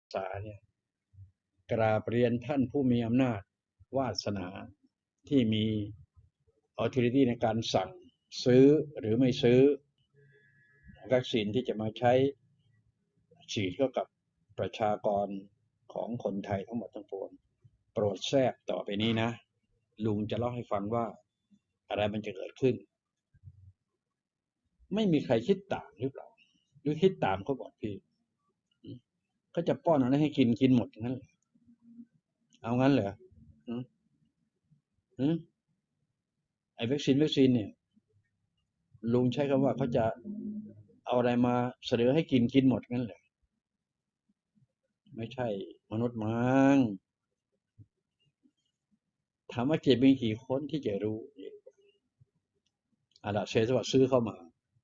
ษาเนี่ยกราบเรียนท่านผู้มีอำนาจวาสนาที่มี authority ในการสั่งซื้อหรือไม่ซื้อวัคซีนที่จะมาใช้ฉีดเข้ากับประชากรของคนไทยทั้งหมดทั้งปวงโปรดแทรกต่อไปนี้นะลุงจะเล่าให้ฟังว่าอะไรมันจะเกิดขึ้นไม่มีใครคิดต่างหรือเปล่าหรือคิดตามเขาบอกพี่ก็จะป้อนอะไรให้กินหมดงั้นเหรอเอางั้นเหรอไอ้วัคซีนเนี่ยลุงใช้คำว่าเขาจะเอาอะไรมาเสนอให้กินหมดงั้นเหรอไม่ใช่มนุษย์มั้งถามว่าจะมีกี่คนที่จะรู้ล่ะเซสว่าซื้อเข้ามา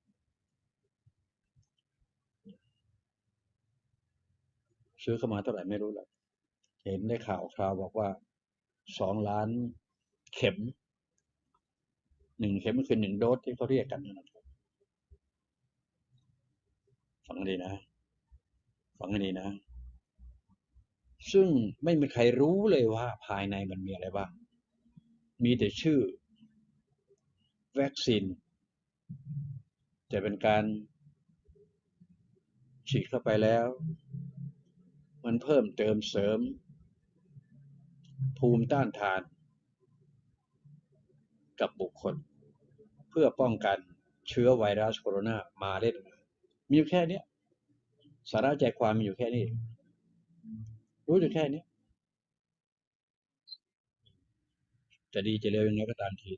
เท่าไหร่ไม่รู้หรอกเห็นได้ข่าวบอกว่า2 ล้านเข็ม1 เข็มก็คือ1 โดสที่เขาเรียกกันนะครับฟังให้ดีนะฟังให้ดีนะซึ่งไม่มีใครรู้เลยว่าภายในมันมีอะไรบ้างมีแต่ชื่อวัคซีนจะเป็นการฉีดเข้าไปแล้วมันเพิ่มเติมเสริมภูมิต้านทานกับบุคคลเพื่อป้องกันเชื้อไวรัสโคโรนามาเล่นมีอยู่แค่นี้สาระใจความมีอยู่แค่นี้รู้อยู่แค่นี้จะดีจะเลวยังไงก็ตามที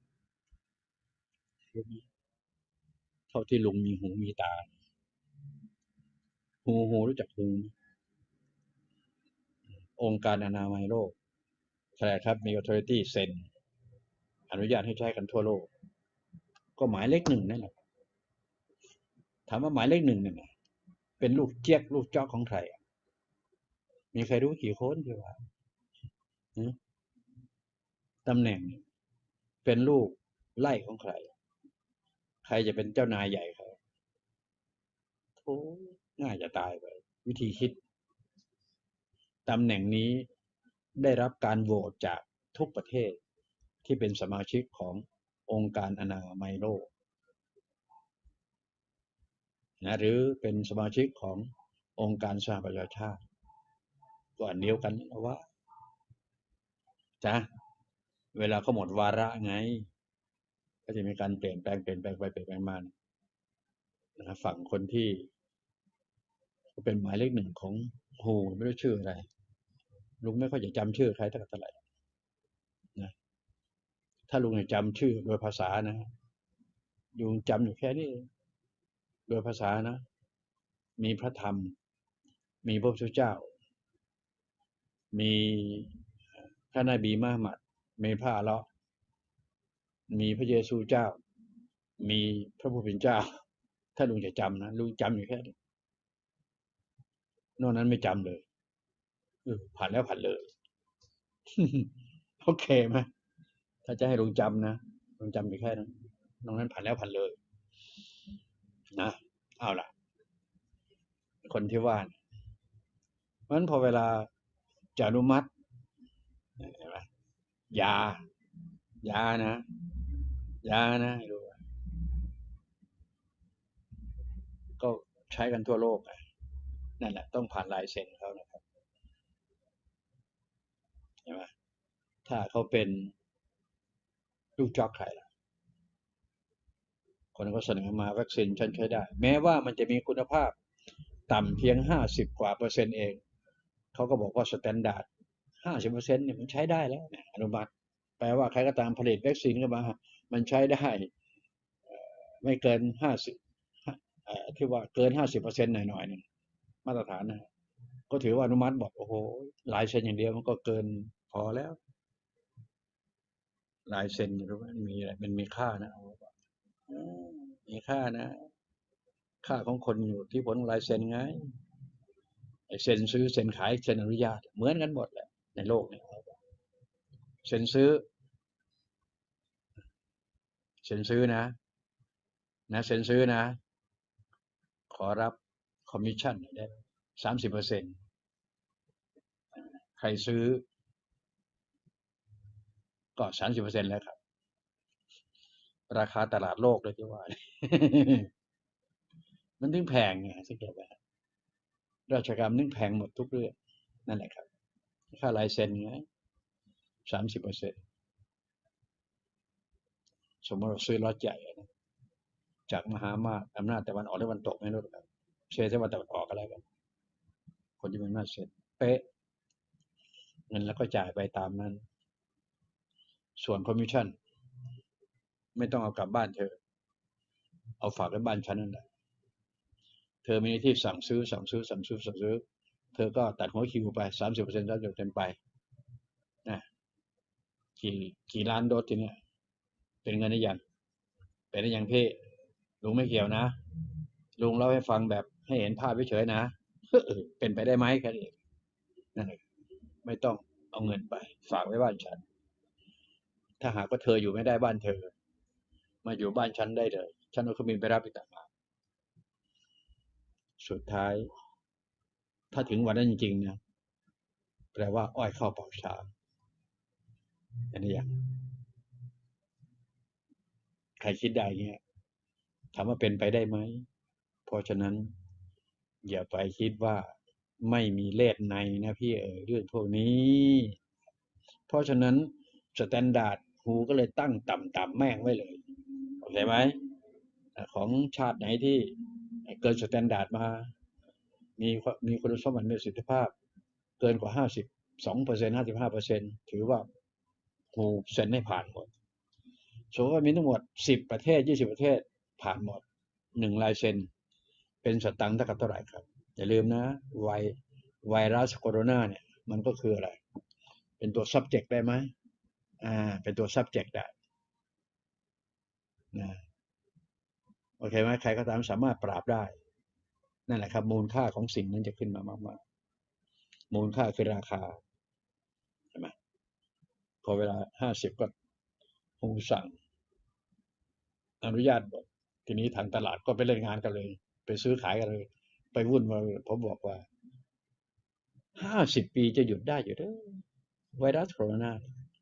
เท่าที่ลุงมีหูมีตาหูรู้จักหูองค์การอนามัยโลกใช่ครับมี authority เซ็นอนุญาตให้ใช้กันทั่วโลกก็หมายเลข1นั่นแหละถามว่าหมายเลข1เนี่ยเป็นลูกเจี๊ยกลูกจ๊อกของใครมีใครรู้กี่คนที่ว่าตำแหน่งเป็นลูกไล่ของใครใครจะเป็นเจ้านายใหญ่เขาโอ้ง่ายจะตายไปวิธีคิดตำแหน่งนี้ได้รับการโหวตจากทุกประเทศที่เป็นสมาชิกขององค์การอนามัยโลกนะหรือเป็นสมาชิกขององค์การสหประชาชาติก็อันเดียวกันนะว่าจ้ะเวลาเขาหมดวาระไงก็จะมีการเปลี่ยนแปลงไปเปลี่ยนแปลงมานะฝั่งคนที่เป็นหมายเลข1ของโฮไม่รู้ชื่ออะไรลุงไม่ค่อยจะจำชื่อใครเท่าไหร่นะถ้าลุงจะจำชื่อโดยภาษานะลุงจำอยู่แค่นี้โดยภาษานะมีพระธรรมมีพระพุทธเจ้ามีท่านนบีมุฮัมมัดมีพระอัลเลาะห์มีพระเยซูเจ้ามีพระผู้เป็นเจ้าถ้าลุงจะจำนะลุงจำอยู่แค่นี้นอกนั้นไม่จำเลยผ่านแล้วผ่านเลยโอเคไหมถ้าจะให้ลุงจำนะลุงจำอยู่แค่นั้นนอกนั้นผ่านแล้วผ่านเลยนะเอาล่ะคนที่ว่าเพราะฉะนั้นพอเวลาจะอนุมัติเห็นไหมยายานะยานะดูก็ใช้กันทั่วโลกนั่นแหละต้องผ่านลายเซ็นเขานะครับใช่ไหมถ้าเขาเป็นลูกจอกใครล่ะคนก็เสนอมาวัคซีนฉันใช้ได้แม้ว่ามันจะมีคุณภาพต่ำเพียง50 กว่า% เองเขาก็บอกว่าสแตนดาร์ด50%เนี่ยมันใช้ได้แล้วเนี่ยอนุมัติแปลว่าใครก็ตามผลิตวัคซีนขึ้นมามันใช้ได้ไม่เกิน50ที่ว่าเกิน50%หน่อยๆนึงมาตรฐานนะก็ถือว่าอนุมัติบอกโอ้โหลายเซ็นอย่างเดียวมันก็เกินพอแล้วลายเซ็นรู้ไหมมีอะไรมันมีค่านะมีค่านะค่าของคนอยู่ที่ผลลายเซ็นไงเซ็นซื้อเซ็นขายเซ็นอนุญาตเหมือนกันหมดแหละในโลกนี้เซ็นซื้อเซ็นซื้อนะเซ็นซื้อนะขอรับคอมมิชชั่นได้30% รซื้อก็ 30% แล้วครับราคาตลาดโลกเลยที่ว่า มันถึงแพงไงสังเกตไหมราชการถึงแพงหมดทุกเรื่องนั่นแหละครับค่าลายเซ็นไง30%สมมติเราซื้อรถใหญ่นะจากมหาอำนาจตะวันออกหรือตะวันตกไม่รู้ครับเชื่อว่าตะวันออกก็แล้วกันคนที่มีอำนาจเซ็นเป๊ะเงินแล้วก็จ่ายไปตามนั้น ส่วนคอมมิชชั่นไม่ต้องเอากลับบ้านเธอเอาฝากไว้บ้านฉันนั่นแหละเธอมีหน้าที่สั่งซื้อเธอก็ตัดหัวคิวไป30%ไปนะกี่ล้านโดสทีเนี้ยเป็นเงินได้ยังเป็นได้ยังพี่ลุงไม่เกี่ยวนะลุงเล่าให้ฟังแบบให้เห็นภาพเฉยๆนะเป็นไปได้ไหมแค่นี้นั่นไม่ต้องเอาเงินไปฝากไว้บ้านฉันถ้าหากว่าเธออยู่ไม่ได้บ้านเธอมาอยู่บ้านฉันได้เลยฉันเอาเครื่องบินไปรับอีกต่างหากสุดท้ายถ้าถึงวันนั้นจริงๆนะแปลว่าอ้อยเข้าปากช้างอันนี้อย่างใครคิดได้เงี้ยถามว่าเป็นไปได้ไหมเพราะฉะนั้นอย่าไปคิดว่าไม่มีเลสในนะพี่เรื่องพวกนี้เพราะฉะนั้นสแตนดาร์ดฮูก็เลยตั้งต่ำๆแม่งไว้เลยโอเคไหมของชาติไหนที่เกินสแตนดาร์ดมามีคุณสมบัติมีประสิทธิภาพเกินกว่า52% 55%ถือว่าฮูเซ็นให้ผ่านหมดสมมติว่ามีทั้งหมด10ประเทศ20ประเทศผ่านหมด1ลายเซ็นเป็นสตังค์เท่ากับเท่าไหร่ครับอย่าลืมนะไวรัสโคโรนาเนี่ยมันก็คืออะไรเป็นตัว subject ได้ไหมเป็นตัว subject ได้นะโอเคไหมใครก็ตามสามารถปราบได้นั่นแหละครับมูลค่าของสิ่งนั้นจะขึ้นมามากๆมูลค่าคือราคาใช่ไหมพอเวลา50ก็คงสั่งอนุญาตหมดทีนี้ทางตลาดก็ไปเล่นงานกันเลยไปซื้อขายกันเลยไปวุ่นวายผมบอกว่า50 ปีจะหยุดได้อยู่เด้อไวรัสโคโรนา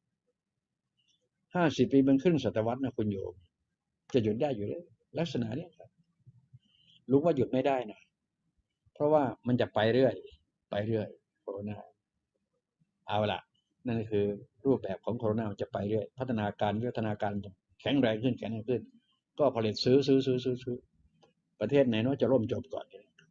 50 ปีมันครึ่งศตวรรษนะคุณโยมจะหยุดได้อยู่เลยลักษณะนี้ครับรู้ว่าหยุดไม่ได้นะเพราะว่ามันจะไปเรื่อยโคโรนาเอาล่ะนั่นคือรูปแบบของโคโรนาจะไปเรื่อยพัฒนาการแข็งแรงขึ้นก็ผลิตซื้อประเทศไหนเนาะจะล่มจมก่อน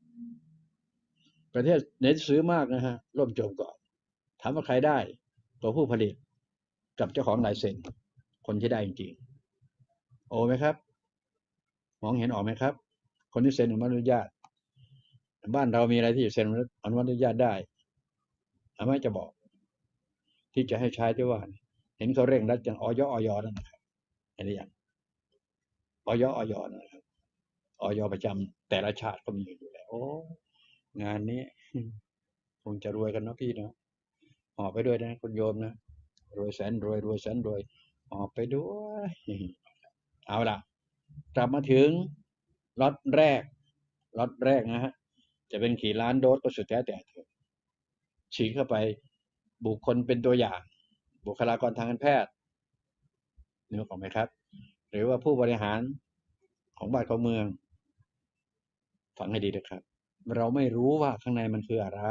ประเทศไหนซื้อมากนะฮะล่มจมก่อนถามว่าใครได้ตัวผู้ผลิตกับเจ้าของลายเซ็นคนที่ได้จริงๆโอ้ไหมครับมองเห็นออกไหมครับคนที่เซ็นอนุญาตบ้านเรามีอะไรที่เซ็นอนุญาตได้อาม่จะบอกที่จะให้ใช้ที่ว่าเห็นเขาเร่งรัดอย่างอยนั่นนะครับอันนี้อย่างอยนะครับอยประจำแต่ละชาติก็มีอยู่แล้วโอ้งานนี้คงจะรวยกันเนาะพี่เนาะห่อไปด้วยนะคุณโยมนะรวยแสนรวยแสนรวยห่อไปด้วยเอาล่ะกลับมาถึงล็อตแรกนะฮะจะเป็นกี่ล้านโดสก็สุดแท้แต่เถอะฉีดเข้าไปบุคคลเป็นตัวอย่างบุคลากรทางการแพทย์นึกออกไหมครับหรือว่าผู้บริหารของบ้านของเมืองฟังให้ดีนะครับเราไม่รู้ว่าข้างในมันคืออะไร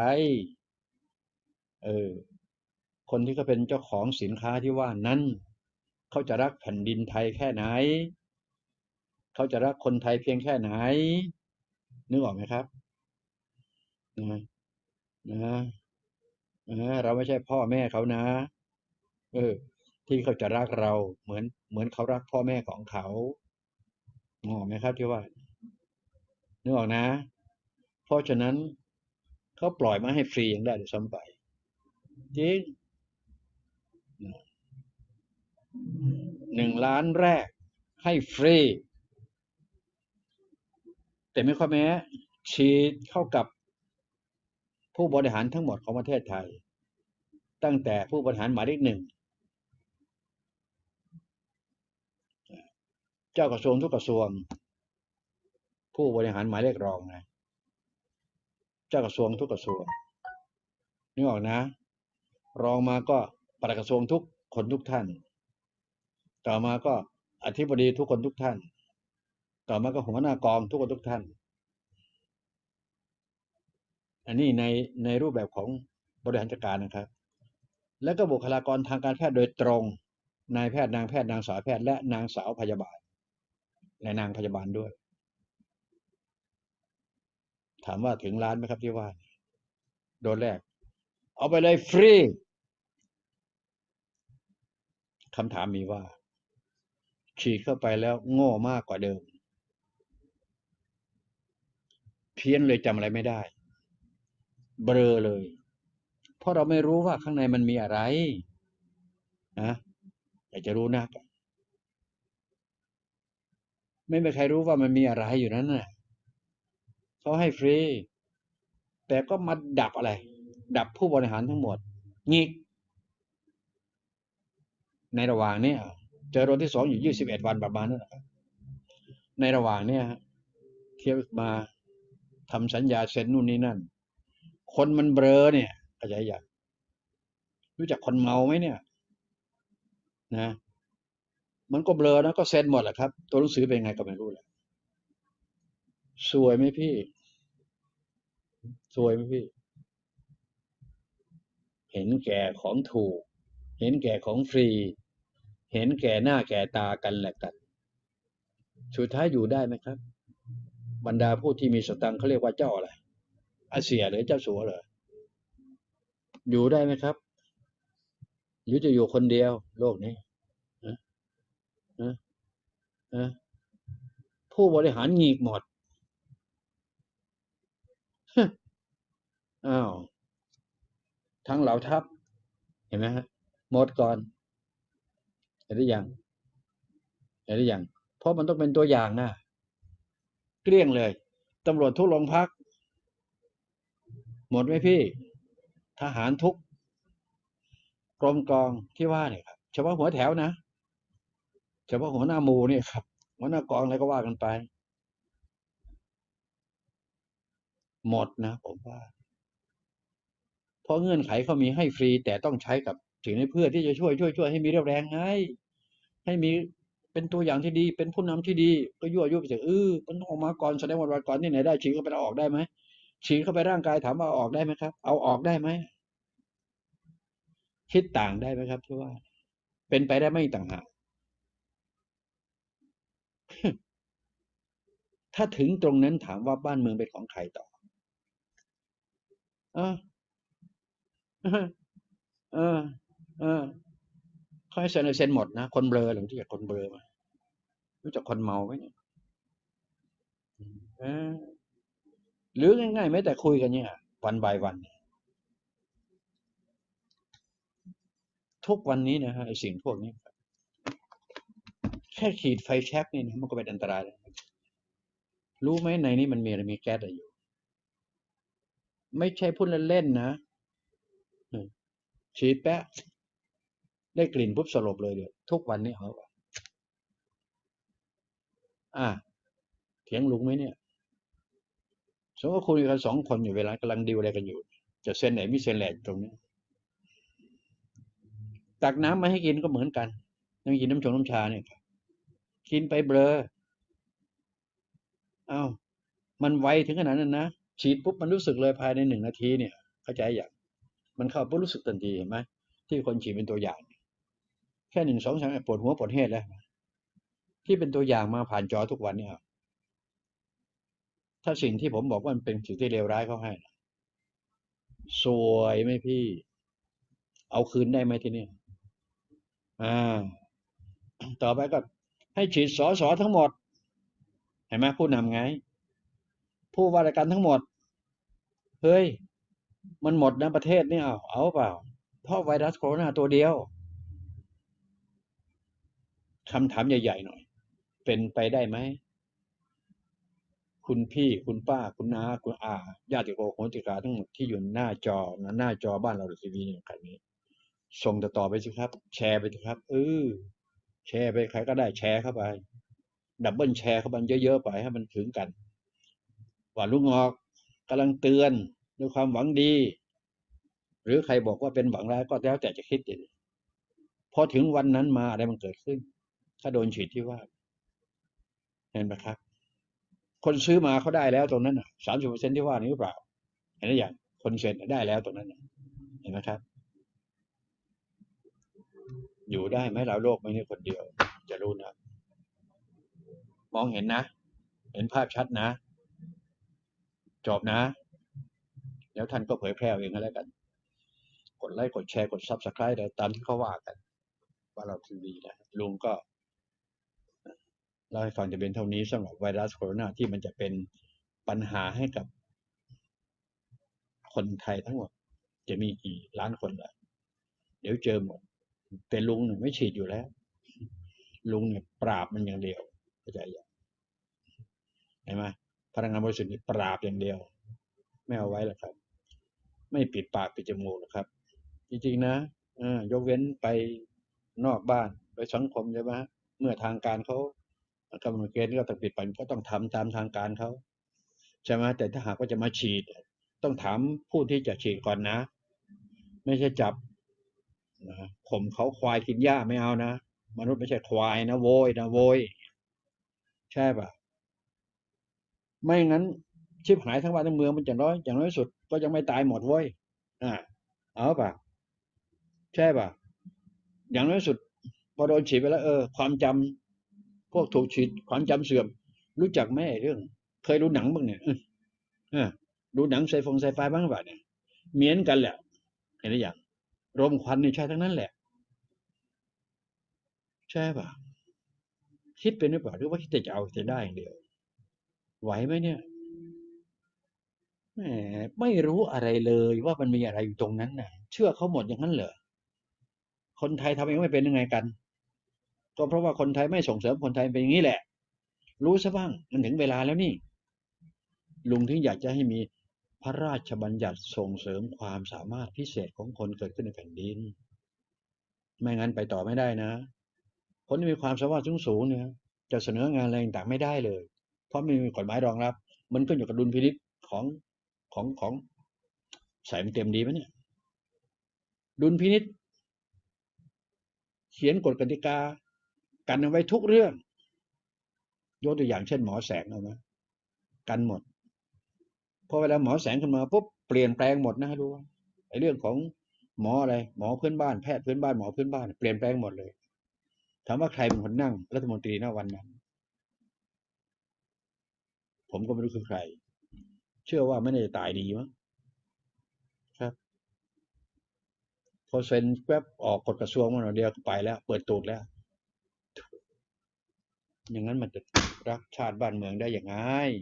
คนที่เขาเป็นเจ้าของสินค้าที่ว่านั้นเขาจะรักแผ่นดินไทยแค่ไหนเขาจะรักคนไทยเพียงแค่ไหนนึกออกไหมครับนะเราไม่ใช่พ่อแม่เขานะที่เขาจะรักเราเหมือนเขารักพ่อแม่ของเขานึกออกไหมครับที่ว่านึกออกนะเพราะฉะนั้นเขาปล่อยมาให้ฟรียังได้ด้วยซ้ำไปจริง1 ล้านแรกให้ฟรีแต่ไม่ข้อแม้ฉีดเข้ากับผู้บริหารทั้งหมดของประเทศไทยตั้งแต่ผู้บริหารหมายเลข1เจ้ากระทรวงทุกกระทรวงผู้บริหารหมายเลขรองนะเจ้ากระทรวงทุกกระทรวงนึกออกนะรองมาก็ปลัดกระทรวงทุกคนทุกท่านต่อมาก็อธิบดีทุกคนทุกท่านต่อมาก็หัวหน้ากองทุกคนทุกท่านอันนี้ในรูปแบบของบริหารจัดการนะครับแล้วก็บุคลากรทางการแพทย์โดยตรงนายแพทย์นางแพทย์นางสาวแพทย์และนางสาวพยาบาลและนางพยาบาลด้วยถามว่าถึงล้านไหมครับที่ว่าโดนแรกเอาไปเลยฟรีคำถามมีว่าฉีดเข้าไปแล้วโง่มากกว่าเดิมเพี้ยนเลยจำอะไรไม่ได้เบลอเลยเพราะเราไม่รู้ว่าข้างในมันมีอะไรนะอยากจะรู้นักไม่มีใครรู้ว่ามันมีอะไรอยู่นั้นน่ะเขาให้ฟรีแต่ก็มาดับอะไรดับผู้บริหารทั้งหมดงิกในระหว่างนี้เจอโดนที่2อยู่21 วันประมาณนั้นนะครับในระหว่างนี้เที่ยวมาทำสัญญาเซ็นนู่นนี่นั่นคนมันเบลอเนี่ยเข้าใจยังรู้จักคนเมาไหมเนี่ยนะมันก็เบลอนะก็เซ็นหมดแหละครับตัวหนังสือเป็นไงก็ไม่รู้แหละสวยไหมพี่สวยไหมพี่เห็นแก่ของถูกเห็นแก่ของฟรีเห็นแก่หน้าแก่ตากันแหละกันสุดท้ายอยู่ได้ไหมครับบรรดาผู้ที่มีสตังค์เขาเรียกว่าเจ้าอะไรอาเซียหรือเจ้าสัวเหรออยู่ได้ไหมครับหรือจะอยู่คนเดียวโลกนี้นะนะนะผู้บริหารหงีกหมดอ้าวทั้งเหล่าทัพเห็นไหมฮะหมดก่อนเห็นหรือยังเห็นหรือยังเพราะมันต้องเป็นตัวอย่างนะเกลี้ยงเลยตำรวจทุกโรงพักหมดไหมพี่ทหารทุกกรมกองที่ว่าเนี่ยครับเฉพาะหัวแถวนะเฉพาะหัวหน้าหมู่เนี่ยครับหัวหน้ากองอะไรก็ว่ากันไปหมดนะผมว่าเพราะเงื่อนไขเขามีให้ฟรีแต่ต้องใช้กับสิ่งนี้เพื่อที่จะช่วยให้มีเรี่ยวแรงไงให้มีเป็นตัวอย่างที่ดีเป็นผู้นำที่ดีก็ยั่วยุไปเถอะมันออกมาก่อนแสดงวันก่อนที่ไหนได้ฉีดเข้าไปเอาออกได้ไหมฉีดเข้าไปร่างกายถามว่าเอาออกได้ไหมครับเอาออกได้ไหมคิดต่างได้ไหมครับที่ว่าเป็นไปได้ไม่ต่างหากถ้าถึงตรงนั้นถามว่าบ้านเมืองเป็นของใครต่อเออเออเออเออเขาให้เซ็นหมดนะคนเบลอหรือที่จากคนเบลอมารู้จักคนเมาไหมเนี่ยเออหรือง่ายๆแม้แต่คุยกันเนี่ยวันบายวันทุกวันนี้นะฮะไอ้สิ่งพวกนี้แค่ขีดไฟแช็กนี่นะมันก็เป็นอันตรายแล้วรู้ไหมในนี้มันมีอะไรมีแก๊สอะไรอยู่ไม่ใช่พูดเล่นๆนะฉีดแป๊ะได้กลิ่นปุ๊บสลบเลยเดี๋ยวทุกวันนี้เอาอ่ะเถียงลุงไหมเนี่ยสมมติว่าคุยกัน2 คนอยู่เวลากำลังดีลอะไรกันอยู่จะเซ็นไหนไม่เซ็นแหละตรงนี้ตักน้ำมาให้กินก็เหมือนกันยังกินน้ำชาเนี่ยกินไปเบลออ้าวมันไวถึงขนาดนั้นนะฉีดปุ๊บมันรู้สึกเลยภายใน1 นาทีเนี่ยเข้าใจอย่างมันเข้าปุ๊บรู้สึกทันทีเห็นไหมที่คนฉีดเป็นตัวอย่างแค่1 2 3ปวดหัวปวดเฮดแล้วที่เป็นตัวอย่างมาผ่านจอทุกวันเนี่ยถ้าสิ่งที่ผมบอกว่ามันเป็นสิ่งที่เลวร้ายเขาให้สวยไหมพี่เอาคืนได้ไหมทีนี้อ่าต่อไปก็ให้ฉีดสทั้งหมดเห็นไหมผู้นำไงผู้ว่าราชการทั้งหมดเฮ้ยมันหมดนะประเทศนี่เอาเปล่าเพราะไวรัสโคโรนาตัวเดียวคำถามใหญ่ๆหน่อยเป็นไปได้ไหมคุณพี่คุณป้าคุณน้าคุณอาญาติโกโหติกาทั้งหมดที่อยู่หน้าจอหน้าจอบ้านเราทีวีเนี่ยครั้นี้ส่งต่อไปสิครับแชร์ไปสิครับแชร์ไปใครก็ได้แชร์เข้าไปดับเบิลแชร์เข้าไปเยอะๆไปให้มันถึงกันว่าลุงงอกกำลังเตือนด้วยความหวังดีรือใครบอกว่าเป็นหวังร้ายก็แล้วแต่จะคิดอย่างพอถึงวันนั้นมาอะไรมันเกิดขึ้นถ้าโดนฉีดที่ว่าเห็นไหมครับคนซื้อมาเขาได้แล้วตรงนั้นอ่ะ30%ที่ว่านี้หรือเปล่าเห็นหรือยังคนเซ็นได้แล้วตรงนั้นเห็นไหมครับอยู่ได้ไหมเราโลกไม่ใช่คนเดียวจะรู้นะมองเห็นนะเห็นภาพชัดนะจบนะแล้วท่านก็เผยแพร่เองก็แล้วกันกดไลค์กดแชร์กด Subscribe อะไรตามที่เขาว่ากันว่าเราทีวีนะลุงก็เล่าให้ฟังจะเป็นเท่านี้สำหรับไวรัสโคโรนาที่มันจะเป็นปัญหาให้กับคนไทยทั้งหมดจะมีกี่ล้านคนล่ะเดี๋ยวเจอหมดแต่ลุงเนี่ยไม่ฉีดอยู่แล้วลุงเนี่ยปราบมันอย่างเดียวเข้าใจยังเห็นไหมพลังงานบริสุทธิ์นี่ปราบอย่างเดียวไม่เอาไว้หรอกครับไม่ปิดปากปิดจมูกหรอกครับจริงๆนะยกเว้นไปนอกบ้านไปสังคมใช่ไหมเมื่อทางการเขากำหนดเกณฑ์ก็ต้องปิดไปก็ต้องทำตามทางการเขาใช่ไหมแต่ถ้าหากว่าจะมาฉีดต้องถามผู้ที่จะฉีดก่อนนะไม่ใช่จับนะข่มเขาควายกินหญ้าไม่เอานะมนุษย์ไม่ใช่ควายนะโวยนะโวยใช่ป่ะไม่งั้นชิบหายทั้งบ้านทั้งเมืองมันอย่างน้อยสุดก็ยังไม่ตายหมดเว้ยอ่าเอาป่ะใช่ป่ะอย่างน้อยสุดพอโดนฉีดไปแล้วความจำพวกถูกฉีดความจำเสื่อมรู้จักไหมเรื่องเคยดูหนังบ้างเนี่ยดูหนังไซไฟบ้างป่ะเนี่ยเหมือนกันแหละเห็นหรือยังรมควันนี่ใช่ทั้งนั้นแหละใช่ป่ะคิดเป็นหรือเปล่าหรือว่าคิดแต่จะเอาจะได้อย่างเดียวไหวไหมเนี่ยแหมไม่รู้อะไรเลยว่ามันมีอะไรอยู่ตรงนั้นน่ะเชื่อเขาหมดอย่างนั้นเหรอคนไทยทำเองไม่เป็นยังไงกันก็เพราะว่าคนไทยไม่ส่งเสริมคนไทยเป็นอย่างนี้แหละรู้ซะบ้างมันถึงเวลาแล้วนี่ลุงถึงอยากจะให้มีพระราชบัญญัติส่งเสริมความสามารถพิเศษของคนเกิดขึ้นในแผ่นดินไม่งั้นไปต่อไม่ได้นะคนที่มีความสามารถสูงเนี่ยจะเสนองานอะไรต่างๆไม่ได้เลยเพราะไม่มีกฎหมายรองรับมันขึ้นอยู่กับดุลพินิจของของใส่มันเต็มดีไหมเนี่ยดุลพินิจเขียนกฎกติกากันเอาไว้ทุกเรื่องยกตัวอย่างเช่นหมอแสงเอาไหมกันหมดพอเวลาหมอแสงขึ้นมาปุ๊บเปลี่ยนแปลงหมดนะดูว่าไอ้เรื่องของหมออะไรหมอพื้นบ้านแพทย์พื้นบ้านหมอพื้นบ้านเปลี่ยนแปลงหมดเลยถามว่าใครเป็นคนนั่งรัฐมนตรีณวันนั้นผมก็ไม่รู้คือใครเชื่อว่าไม่ได้ตายดีมั้งครับพอเซ็นแป๊บออกกฎกระทรวงมาหน่อยเดียวไปแล้วเปิดตูดแล้วอย่างนั้นมันจะรักชาติบ้านเมืองได้อย่างไง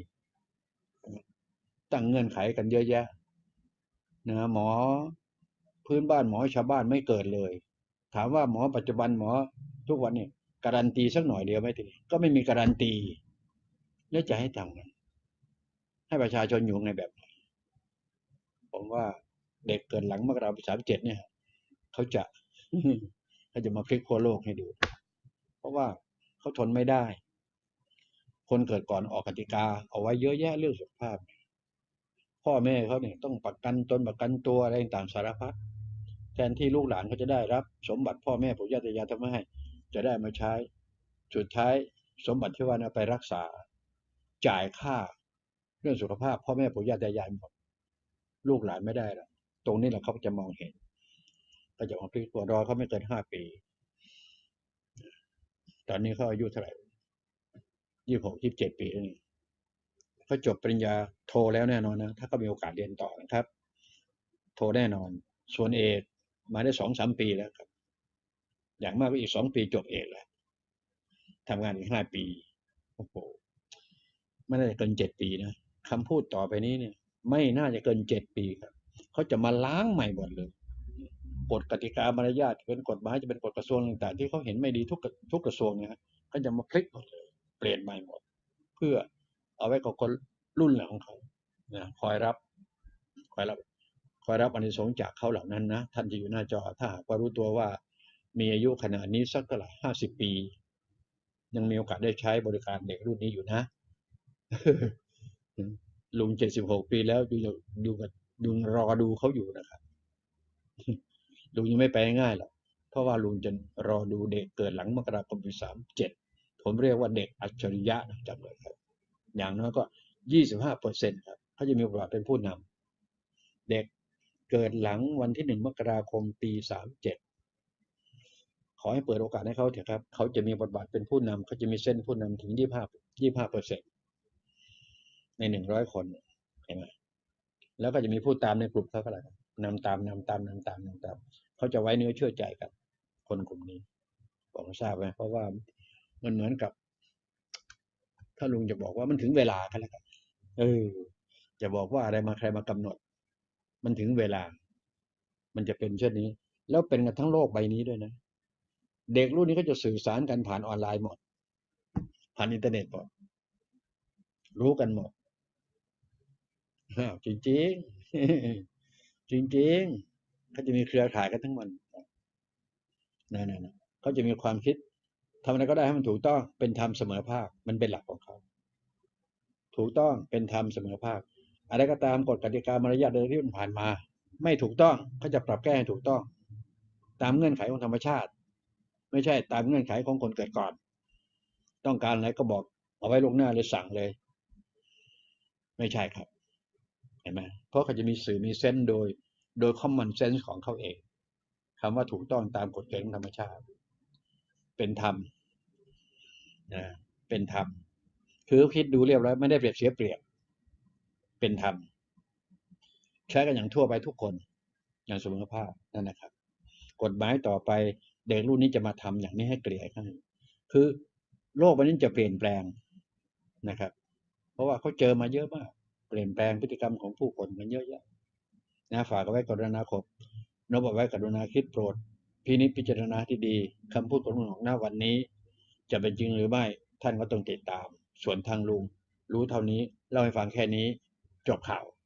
ตั้งเงื่อนไขกันเยอะแยะนะหมอพื้นบ้านหมอชาวบ้านไม่เกิดเลยถามว่าหมอปัจจุบันหมอทุกวันนี้การันตีสักหน่อยเดียวไม่ถึงก็ไม่มีการันตีแล้วจะให้ทำกันให้ประชาชนอยู่ในแบบไหนผมว่าเด็กเกิดหลังมกราคม37เนี่ยเขาจะเขาจะมาพลิกขั้วโลกให้ดูเพราะว่าเขาทนไม่ได้คนเกิดก่อนออกกติกาเอาไว้เยอะแยะเรื่องสุขภาพพ่อแม่เขาเนี่ยต้องประกันตนประกันตัวอะไรต่างสารพัดแทนที่ลูกหลานเขาจะได้รับสมบัติพ่อแม่ปู่ย่าตายายทำให้จะได้มาใช้สุดท้ายสมบัติที่ว่านะไปรักษาจ่ายค่าเรื่องสุขภาพพ่อแม่ปู่ย่าตายายหมดลูกหลานไม่ได้ละตรงนี้แหละเขาจะมองเห็นก็จะมาพลิกตัวรอเขาไม่เกิน5 ปีตอนนี้เขาอายุเท่าไหร่26 27 ปีแล้วนี่เขาจบปริญญาโทแล้วแน่นอนนะถ้าเขามีโอกาสเรียนต่อนะครับโทแน่นอนส่วนเอกมาได้2-3 ปีแล้วครับอย่างมากก็อีก2 ปีจบเอกแล้วทำงานอีก5 ปีโอ้โหไม่น่าจะเกิน7 ปีนะคำพูดต่อไปนี้เนี่ยไม่น่าจะเกิน7 ปีครับเขาจะมาล้างใหม่หมดเลยกฎกติกามารยาทจะเป็นกฎหมายจะเป็นกฎกระทรวงต่างๆที่เขาเห็นไม่ดีทุกกระทรวงเนี่ยเขาจะมาพลิกหมดเลยเปลี่ยนใหม่หมดเพื่อเอาไว้กับคนรุ่นหลังของเขานะคอยรับคอยรับอานิสงส์จากเขาเหล่านั้นนะท่านที่อยู่หน้าจอถ้าหากว่ารู้ตัวว่ามีอายุขนาดนี้สักเท่าไหร่50 ปียังมีโอกาสได้ใช้บริการเด็กรุ่นนี้อยู่นะลุง76 ปีแล้วดูรอดูเขาอยู่นะครับลุงยังไม่ไปง่ายหรอกเพราะว่าลุงจะรอดูเด็กเกิดหลังมกราคมปี37ผมเรียกว่าเด็กอัจฉริยะนะจำเลยครับอย่างน้อยก็25%ครับเขาจะมีบทบาทเป็นผู้นำเด็กเกิดหลังวันที่1 มกราคมปี37ขอให้เปิดโอกาสให้เขาเถอะครับเขาจะมีบทบาทเป็นผู้นำเขาจะมีเส้นผู้นำถึง25%ใน100 คนเห็นไหมแล้วก็จะมีผู้ตามในกลุ่มเขาก็อะไรนำตามเขาจะไว้เนื้อเชื่อใจกันคนกลุ่มนี้ผมทราบไหมเพราะว่ามันเหมือนกับถ้าลุงจะบอกว่ามันถึงเวลากันแล้วกันจะบอกว่าอะไรมาใครมากำหนดมันถึงเวลามันจะเป็นเช่นนี้แล้วเป็นกันทั้งโลกใบนี้ด้วยนะเด็กรุ่นนี้ก็จะสื่อสารกันผ่านออนไลน์หมดผ่านอินเทอร์เน็ตหมดรู้กันหมดจริงๆจริงๆเขาจะมีเครือข่ายกันทั้งหมดนะเขาจะมีความคิดทำอะไรก็ได้ให้มันถูกต้องเป็นธรรมเสมอภาคมันเป็นหลักของเขาถูกต้องเป็นธรรมเสมอภาคอะไรก็ตามกฎกติกามารยาทเดิมที่มันผ่านมาไม่ถูกต้องเขาจะปรับแก้ให้ถูกต้องตามเงื่อนไขของธรรมชาติไม่ใช่ตามเงื่อนไขของคนเกิดก่อนต้องการอะไรก็บอกเอาไว้ล่วงหน้าเลยสั่งเลยไม่ใช่ครับเห็นไหมเพราะเขาจะมีสื่อมีเซนส์โดย common sense ของเขาเองคำว่าถูกต้องตามกฎเกณฑ์ของธรรมชาติเป็นธรรมนะเป็นธรรมคือคิดดูเรียบร้อยไม่ได้เปรียบเสียเปรียบเป็นธรรมใช้กันอย่างทั่วไปทุกคนอย่างเสมอภาคนั่นนะครับกฎหมายต่อไปเด็กรุ่นนี้จะมาทำอย่างนี้ให้เกลี่ยให้คือโลกวันนี้จะเปลี่ยนแปลงนะครับเพราะว่าเขาเจอมาเยอะมากเปลี่ยนแปลงพฤติกรรมของผู้คนมันเยอะแยะนะฝากเอาไว้กรุณาคบนบเอาไว้กรุณาคิดโปรดพินิจพิจารณาที่ดีคำพูดของลุงของหน้าวันนี้จะเป็นจริงหรือไม่ท่านก็ต้องติดตามส่วนทางลุงรู้เท่านี้เล่าให้ฟังแค่นี้จบข่าว